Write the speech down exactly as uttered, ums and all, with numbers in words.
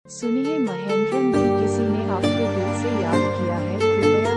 सुनिए महेंद्रन, भी किसी ने आपको दिल से याद किया है, कृपया